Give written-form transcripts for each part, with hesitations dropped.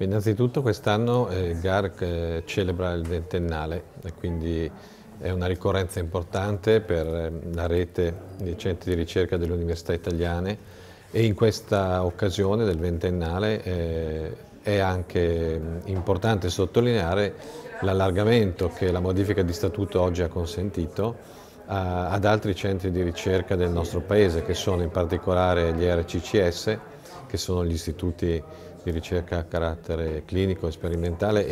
Innanzitutto quest'anno il GARC celebra il ventennale e quindi è una ricorrenza importante per la rete dei centri di ricerca delle università italiane e in questa occasione del ventennale è anche importante sottolineare l'allargamento che la modifica di statuto oggi ha consentito ad altri centri di ricerca del nostro Paese, che sono in particolare gli RCCS, che sono gli istituti di ricerca a carattere clinico e sperimentale,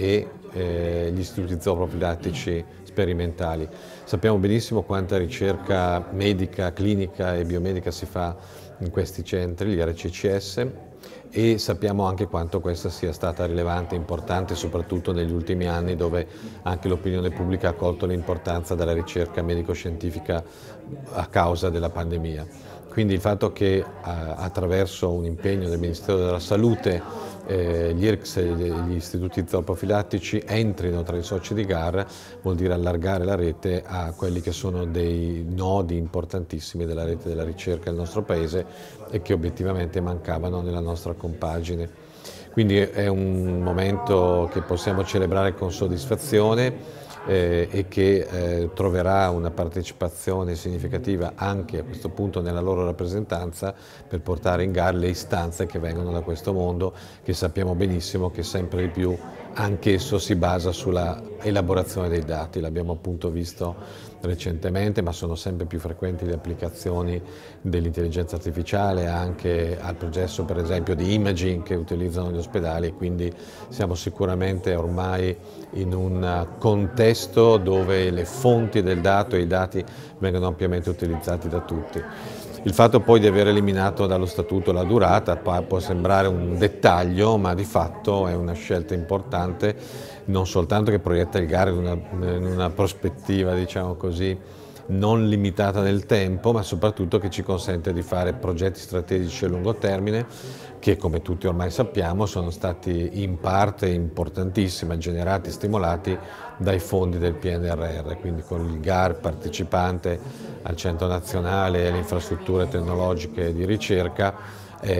e gli istituti zooprofilattici sperimentali. Sappiamo benissimo quanta ricerca medica, clinica e biomedica si fa in questi centri, gli RCCS, e sappiamo anche quanto questa sia stata rilevante e importante, soprattutto negli ultimi anni, dove anche l'opinione pubblica ha colto l'importanza della ricerca medico-scientifica a causa della pandemia. Quindi il fatto che attraverso un impegno del Ministero della Salute gli IRCS e gli istituti zooprofilattici entrino tra i soci di GAR vuol dire allargare la rete a quelli che sono dei nodi importantissimi della rete della ricerca del nostro Paese e che obiettivamente mancavano nella nostra compagine. Quindi è un momento che possiamo celebrare con soddisfazione e che troverà una partecipazione significativa anche a questo punto nella loro rappresentanza per portare in GAR le istanze che vengono da questo mondo, che sappiamo benissimo che sempre di più anch'esso si basa sulla elaborazione dei dati. L'abbiamo appunto visto recentemente, ma sono sempre più frequenti le applicazioni dell'intelligenza artificiale anche al processo, per esempio, di imaging che utilizzano gli ospedali, e quindi siamo sicuramente ormai in un contesto dove le fonti del dato e i dati vengono ampiamente utilizzati da tutti. Il fatto poi di aver eliminato dallo statuto la durata può sembrare un dettaglio, ma di fatto è una scelta importante, non soltanto che proietta il GAR in una prospettiva, diciamo così, non limitata nel tempo, ma soprattutto che ci consente di fare progetti strategici a lungo termine che, come tutti ormai sappiamo, sono stati in parte importantissima, generati e stimolati dai fondi del PNRR, quindi con il GAR partecipante al Centro Nazionale e alle infrastrutture tecnologiche di ricerca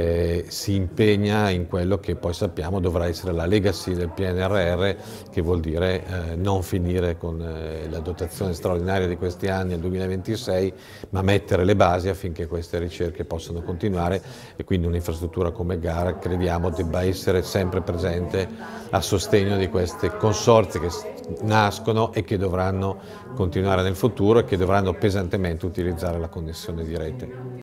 si impegna in quello che poi sappiamo dovrà essere la legacy del PNRR, che vuol dire non finire con la dotazione straordinaria di questi anni al 2026, ma mettere le basi affinché queste ricerche possano continuare, e quindi un'infrastruttura come GAR crediamo debba essere sempre presente a sostegno di questi consorzi che nascono e che dovranno continuare nel futuro e che dovranno pesantemente utilizzare la connessione di rete.